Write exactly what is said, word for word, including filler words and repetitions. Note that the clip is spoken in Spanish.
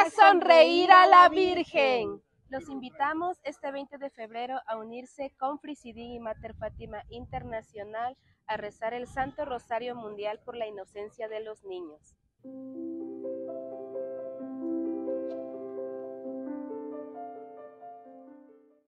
Haga sonreír a la Virgen. Los invitamos este veinte de febrero a unirse con Frisidín y Mater Fátima Internacional a rezar el Santo Rosario Mundial por la inocencia de los niños.